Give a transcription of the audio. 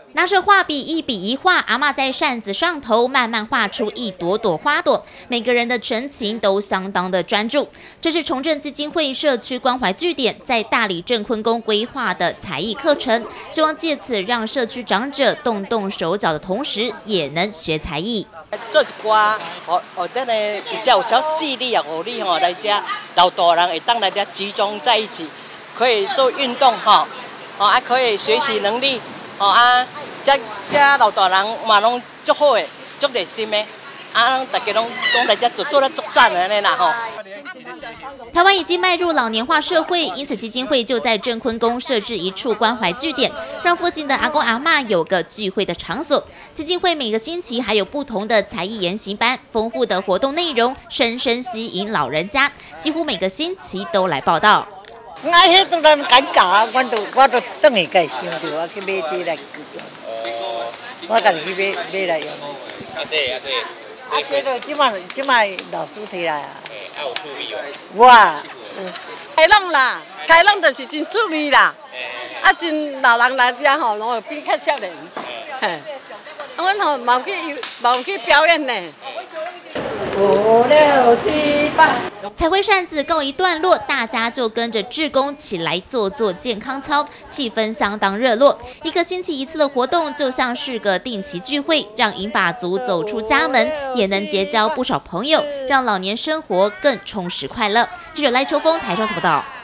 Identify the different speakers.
Speaker 1: 拿着画笔一笔一画，阿嬷在扇子上头慢慢画出一朵朵花朵，每个人的神情都相当的专注。这是重振基金会社区关怀据点在大理镇坤宫规划的才艺课程，希望借此让社区长者动动手脚的同时，也能学才艺。
Speaker 2: 做一寡，等咧比较有小细腻啊，活力吼，来遮老大人会当来遮集中在一起，可以做运动哈，还可以学习能力，遮老大人嘛拢足好诶，足热心诶，大家拢来遮做咧足赞安尼啦吼。
Speaker 1: 台湾已经迈入老年化社会，因此基金会就在镇坤宫设置一处关怀据点，让附近的阿公阿嬷有个聚会的场所。基金会每个星期还有不同的才艺研习班，丰富的活动内容深深吸引老人家，几乎每个星期都来报道。
Speaker 3: 迄当然尴尬啊！我都等下个想着我去买啲来，我家己去买来用。这个即摆老师摕来啊。
Speaker 4: 有趣味哦。
Speaker 3: 哇，
Speaker 5: 开朗啦，开朗就是真趣味啦。真老人来遮吼，拢会变较少年。嘿，阮吼冇去表演呢。
Speaker 2: 5、6、7、8。
Speaker 1: 彩绘扇子告一段落，大家就跟着志工起来做健康操，气氛相当热络。一个星期一次的活动，就像是个定期聚会，让银发族走出家门，也能结交不少朋友，让老年生活更充实快乐。记者赖秋峰台上报道。